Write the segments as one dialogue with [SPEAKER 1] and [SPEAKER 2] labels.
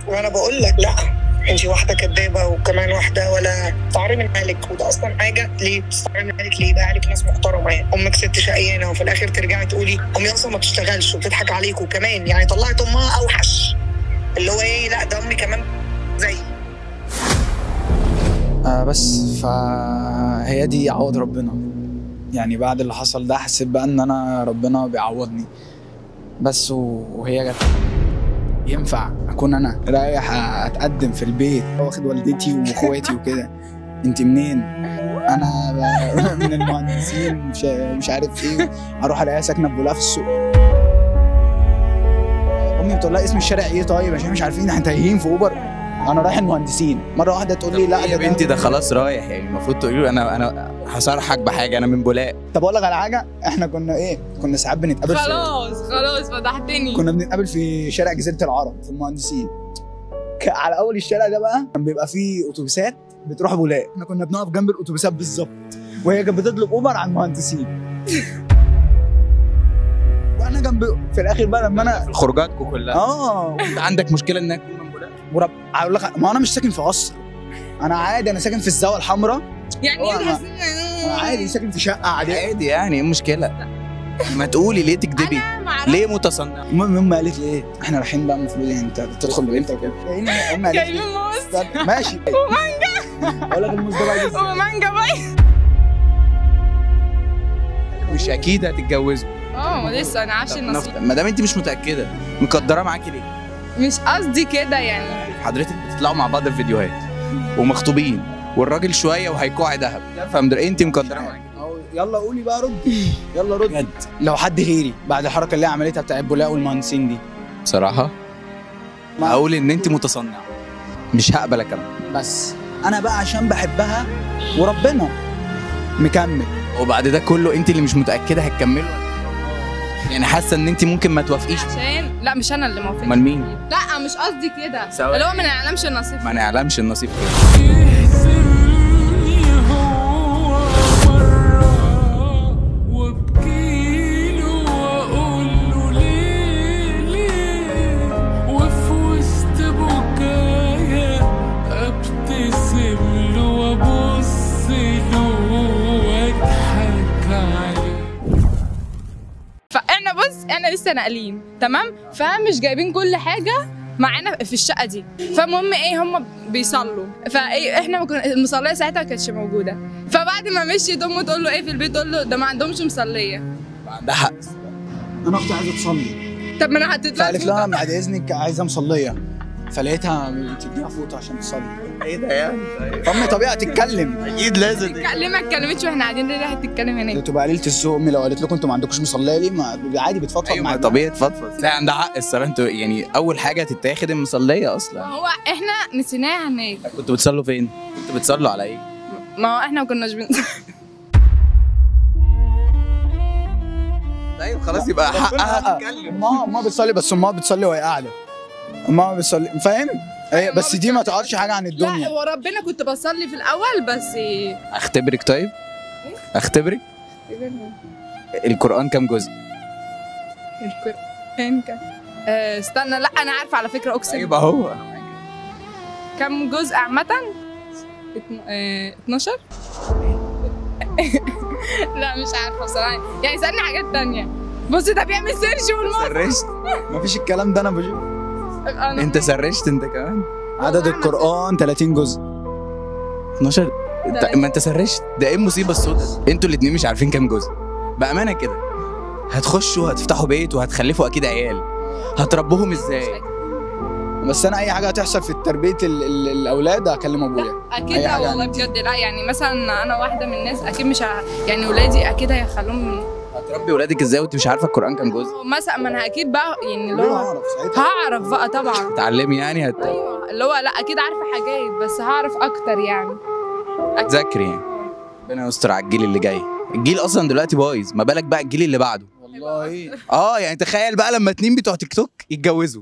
[SPEAKER 1] وانا بقول لك لا، انت واحده كدابه وكمان واحده ولا تعري من مالك، وده اصلا حاجه ليه بتستعري من مالك؟ ليه بقى عليك ناس محترمه؟ يعني امك ست شقيانه وفي الاخر ترجعي تقولي امي اصلا ما بتشتغلش وبتضحك عليك، وكمان يعني طلعت امها اوحش، اللي هو ايه، لا ده امي كمان زي
[SPEAKER 2] بس فهي دي عوض ربنا. يعني بعد اللي حصل ده حسيت بقى ان انا ربنا بيعوضني بس، وهي جت. ينفع اكون انا رايح اتقدم في البيت واخد والدتي واخواتي وكده؟ انت منين؟ انا من المهندسين، مش عارف ايه. اروح الاقيها ساكنه في بولاق في السوق. امي بتقول لها اسم الشارع ايه؟ طيب عشان مش عارفين، احنا تايهين في اوبر، انا رايح المهندسين. مره واحده تقول لي لا
[SPEAKER 3] يا بنتي ده خلاص رايح، يعني المفروض تقولي له انا هصارحك بحاجه، انا من بولاق.
[SPEAKER 2] طب اقول لك على حاجه، احنا كنا ساعات بنتقابل
[SPEAKER 4] خلاص فتحتني.
[SPEAKER 2] كنا بنتقابل في شارع جزيره العرب في المهندسين. على اول الشارع ده بقى كان بيبقى فيه اتوبيسات بتروح بولاق، احنا كنا بنقف جنب الاتوبيسات بالظبط، وهي كانت بتطلب اوبر على المهندسين. وانا جنب في الاخر بقى لما انا
[SPEAKER 3] خروجاتكم كلها عندك مشكله انك تكون من بولاق؟
[SPEAKER 2] اقول لك، ما انا مش ساكن في قصر، انا عادي، انا ساكن في الزاويه الحمراء.
[SPEAKER 4] يعني ايه
[SPEAKER 2] انا عادي ساكن في شقه عاديه.
[SPEAKER 3] عادي يعني، ايه المشكله؟ ما تقولي ليه تكدبي؟ ليه متصنعه؟
[SPEAKER 2] المهم قالت لي ايه، احنا رايحين بقى المفروض يعني انت تدخل بامتى وكده.
[SPEAKER 4] جايبين موز
[SPEAKER 2] ماشي
[SPEAKER 4] ومانجا.
[SPEAKER 2] اقول لك الموز ده بقى
[SPEAKER 4] ومانجا بقى.
[SPEAKER 3] مش اكيد هتتجوزوا؟
[SPEAKER 4] لسه انا عايشه النصيب.
[SPEAKER 3] ما دام انت مش متاكده، مقدره معاكي ليه؟
[SPEAKER 4] مش قصدي كده يعني.
[SPEAKER 3] حضرتك بتطلعوا مع بعض في فيديوهات ومخطوبين، والراجل شويه وهيكوع ذهب، انت مقدره معاكي؟
[SPEAKER 2] يلا قولي بقى، ردي يلا ردي.
[SPEAKER 3] بجد
[SPEAKER 2] لو حد غيري بعد الحركه اللي هي عملتها بتاعت بولاق والمهندسين دي،
[SPEAKER 3] بصراحه اقول ان انت متصنعه، مش هقبل اكمل.
[SPEAKER 2] بس انا بقى عشان بحبها وربنا مكمل.
[SPEAKER 3] وبعد ده كله انت اللي مش متاكده هتكملوا؟ يعني حاسه ان انت ممكن ما توافقيش؟
[SPEAKER 4] عشان لا، مش انا اللي موافقه.
[SPEAKER 3] امال مين؟
[SPEAKER 4] لا مش قصدي كده، اللي هو ما نعلمش النصيب.
[SPEAKER 3] ما نعلمش النصيب كده.
[SPEAKER 4] فاحنا احنا لسه ناقلين تمام، فمش جايبين كل حاجه معانا في الشقه دي. فالمهم ايه، هم بيصلوا، فايه احنا المصليه ساعتها ما كانتش موجوده. فبعد ما مشيت امه تقول له ايه في البيت، تقول له ده ما عندهمش مصليه.
[SPEAKER 3] عندها حق.
[SPEAKER 2] انا اختي عايزه تصلي،
[SPEAKER 4] طب ما انا هتطلع.
[SPEAKER 2] فقالت لها بعد اذنك عايزه مصليه، فلقيتها بتديها فوطه عشان تصلي.
[SPEAKER 3] ايه ده يعني؟
[SPEAKER 2] امي طبيعي تتكلم،
[SPEAKER 3] اكيد لازم
[SPEAKER 4] ليه ما اتكلمتش واحنا قاعدين؟ ليه هتتكلم هناك؟
[SPEAKER 2] تبقى قليله الذوق. امي لو قالت لكم انتوا ما عندكوش مصليه ليه، ما عادي بتفضفض.
[SPEAKER 3] أيوة
[SPEAKER 2] معاك
[SPEAKER 3] طبيعي تفضفض. لا عندها حق الصراحه، انتوا يعني اول حاجه تتاخد المصليه اصلا.
[SPEAKER 4] ما هو احنا نسيناها هناك.
[SPEAKER 3] كنتوا بتصلوا فين؟ كنتوا بتصلوا على ايه؟
[SPEAKER 4] ما هو احنا ما كناش
[SPEAKER 3] طيب خلاص يبقى حقها تتكلم.
[SPEAKER 2] امها بتصلي، بس امها بتصلي وهي قاعده. امها بتصلي، فاهم؟ هي بس دي ما تعرفش حاجه عن الدنيا.
[SPEAKER 4] لا وربنا كنت بصلي في الاول بس.
[SPEAKER 3] اختبرك طيب؟ اختبرك؟ القرآن كام جزء؟
[SPEAKER 4] القرآن كام؟ استنى، لا انا عارفه على فكره، اقسم.
[SPEAKER 3] يبقى هو
[SPEAKER 4] كام جزء عامه؟ 12. لا مش عارفه بصراحه، يعني سألني حاجات تانية. بص ده بيعمل سيرش
[SPEAKER 3] سرشت؟
[SPEAKER 2] مفيش الكلام ده، انا بشوف.
[SPEAKER 3] انت سرشت انت كمان؟
[SPEAKER 2] عدد القرآن 30 جزء.
[SPEAKER 3] 12؟ ما انت سرشت، ده ايه المصيبه السوداء؟ انتوا الاتنين مش عارفين كام جزء بامانه كده. هتخشوا هتفتحوا بيت وهتخلفوا اكيد عيال، هتربوهم ازاي؟
[SPEAKER 2] بس انا اي حاجه هتحصل في تربيه الاولاد هكلم ابويا.
[SPEAKER 4] اكيد لا والله بجد. لا يعني مثلا انا واحده من الناس اكيد مش يعني ولادي اكيد هيخلوهم.
[SPEAKER 3] هتربي ولادك ازاي وانت مش عارفه القران كام جزء؟
[SPEAKER 4] مثلا ما انا اكيد بقى يعني اللي
[SPEAKER 2] هو
[SPEAKER 4] هعرف بقى طبعا.
[SPEAKER 3] تعلمي يعني
[SPEAKER 4] ايوه اللي هو لا اكيد عارفه حاجات، بس هعرف اكتر يعني.
[SPEAKER 3] تذاكري يعني. ربنا يستر على الجيل اللي جاي. الجيل اصلا دلوقتي بايظ، ما بالك بقى الجيل اللي بعده.
[SPEAKER 2] والله
[SPEAKER 3] يعني تخيل بقى لما 2 بتوع تيك توك يتجوزوا.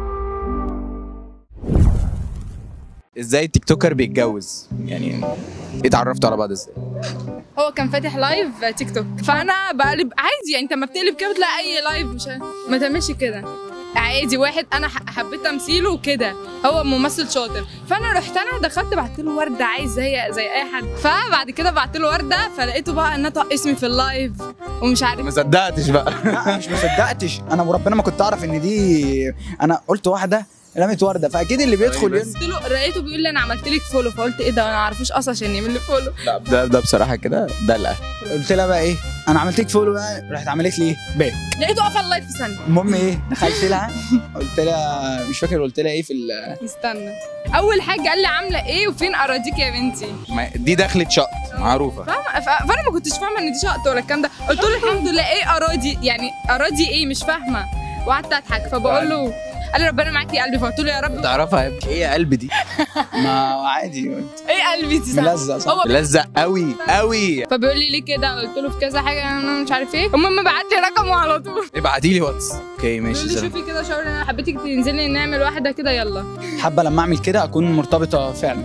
[SPEAKER 3] ازاي التيك توكر بيتجوز يعني؟ اتعرفتوا على بعض ازاي؟
[SPEAKER 4] هو كان فاتح لايف تيك توك، فانا بقلب عادي يعني، انت لما بتقلب كده بتلاقي اي لايف، مش ما تعملش كده عادي. واحد انا حبيت تمثيله وكده، هو ممثل شاطر، فانا رحت انا دخلت بعت له ورده عايز زي اي حد. فبعد كده بعت له ورده، فلقيته بقى نطق اسمي في اللايف ومش عارف.
[SPEAKER 3] ما صدقتش بقى.
[SPEAKER 2] لا مش ما صدقتش، انا وربنا ما كنت اعرف ان دي، انا قلت واحده رمت ورده، فاكيد اللي بيدخل
[SPEAKER 4] قلت له، لقيته بيقول لي انا عملت لك فولو، فقلت ايه ده، انا ما اعرفوش اصلا عشان يعمل لي فولو.
[SPEAKER 3] لا ده بصراحه كده دلقه.
[SPEAKER 2] قلت لها بقى ايه، انا عملت لك فولو بقى، راحت عملت لي ايه باك،
[SPEAKER 4] لقيته قفل اللايف في ثانيه.
[SPEAKER 2] المهم ايه، دخلت لها قلت لها مش فاكر قلت لها ايه في
[SPEAKER 4] استنى، اول حاجه قال لي عامله ايه وفين اراضيك يا بنتي.
[SPEAKER 3] دي دخلت شقط معروفه،
[SPEAKER 4] فانا ما كنتش فاهمه ان دي شقط ولا الكلام ده. قلت له الحمد لله، ايه اراضي يعني، اراضي ايه مش فاهمه. وقعدت اضحك، فبقول له، قال لي ربنا معاك يا قلبي، فقلت له يا رب.
[SPEAKER 3] تعرفها يا ابني ايه يا قلبي دي؟
[SPEAKER 2] ما عادي
[SPEAKER 4] ايه قلبي دي
[SPEAKER 2] ملزق صح؟
[SPEAKER 4] هو
[SPEAKER 3] ملزق قوي قوي.
[SPEAKER 4] فبيقول لي ليه كده، قلت له في كذا حاجه انا مش عارف ايه. المهم بعت لي رقمه على طول،
[SPEAKER 3] ابعتي لي واتس. اوكي ماشي.
[SPEAKER 4] بيقول لي شوفي كده شاور، انا حبيتك تنزلي نعمل واحده كده يلا.
[SPEAKER 2] حابه لما اعمل كده اكون مرتبطه فعلا.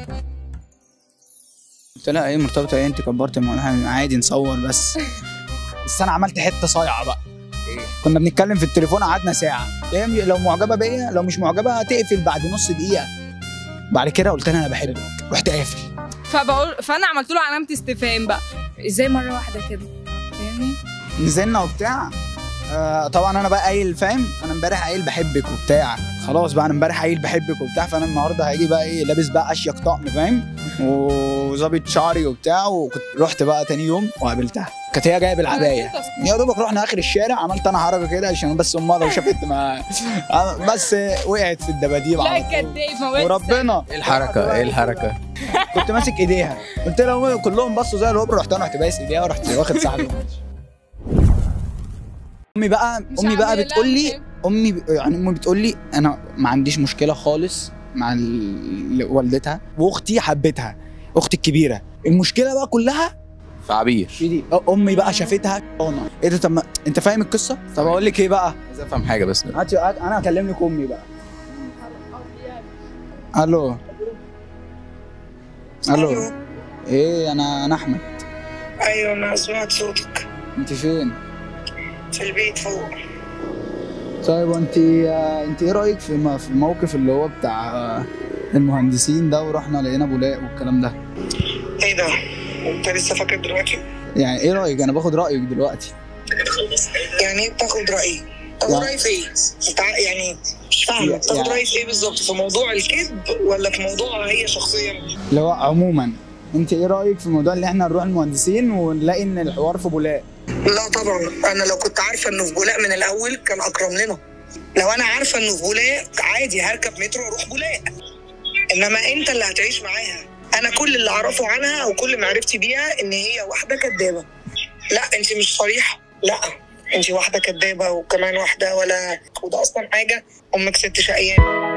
[SPEAKER 2] قلت لها ايه مرتبطه ايه، انت كبرت الموضوع، عادي نصور بس. بس انا عملت حته صايعه بقى. كنا بنتكلم في التليفون قعدنا ساعه، لو معجبه بيا، لو مش معجبه هتقفل بعد نص دقيقه. بعد كده قلت لها انا بحبك، رحت قافل.
[SPEAKER 4] فانا عملت له علامه استفهام بقى، ازاي مره واحده كده يعني.
[SPEAKER 2] نزلنا وبتاع، طبعا انا بقى قايل فاهم، انا امبارح قايل بحبك وبتاع، خلاص بقى انا امبارح قايل بحبك وبتاع، فانا النهارده هاجي بقى ايه لابس بقى اشيك طقم فاهم، وظابط شعري وبتاع، وكنت رحت بقى تاني يوم وقابلتها، كانت هي جايه بالعبايه. يا دوبك رحنا اخر الشارع، عملت انا حركه كده عشان بس امها لو شافت ما بس وقعت في الدباديب.
[SPEAKER 4] لا كداب
[SPEAKER 2] وربنا.
[SPEAKER 3] ايه الحركه؟ ايه الحركه؟
[SPEAKER 2] كنت ماسك ايديها، قلت لهم كلهم بصوا زي الهبل، رحت انا بايس ايديها ورحت واخد صاحبي. امي بقى بتقول لي، امي بتقول لي انا ما عنديش مشكله خالص مع والدتها، واختي حبتها، اختي الكبيره. المشكله بقى كلها
[SPEAKER 3] في عبير.
[SPEAKER 2] دي امي بقى شافتها ايه ده، طب انت فاهم القصه؟ طب اقول لك ايه بقى،
[SPEAKER 3] عايز افهم حاجه بس.
[SPEAKER 2] انا هكلم لك امي بقى. الو ايه، انا احمد.
[SPEAKER 1] ايوه انا سمعت صوتك.
[SPEAKER 2] انت فين؟
[SPEAKER 1] في البيت فوق.
[SPEAKER 2] طيب وانت ايه رايك في الموقف اللي هو بتاع المهندسين ده، ورحنا لقينا بولاق والكلام ده؟
[SPEAKER 1] ايه ده؟ انت لسه فاكر دلوقتي؟
[SPEAKER 2] يعني ايه رايك؟ انا باخد رايك دلوقتي.
[SPEAKER 1] يعني ايه بتاخد رايي؟ تاخد رايي في ايه؟ يعني مش فاهمه، تاخد رايي في ايه بالظبط؟ في موضوع الكذب ولا في موضوع هي شخصيا؟
[SPEAKER 2] اللي هو عموما انت ايه رايك في الموضوع اللي احنا نروح المهندسين ونلاقي ان الحوار في بولاق؟
[SPEAKER 1] لا طبعا، انا لو كنت عارفه انه في بولاق من الاول كان اكرم لنا. لو انا عارفه انه في بولاق عادي هركب مترو واروح بولاق، انما انت اللي هتعيش معاها. انا كل اللي اعرفه عنها او كل معرفتي بيها ان هي واحده كدابه. لا انت مش صريحه، لا انت واحده كدابه، وكمان واحده وده اصلا حاجه، امك ست شقيانه.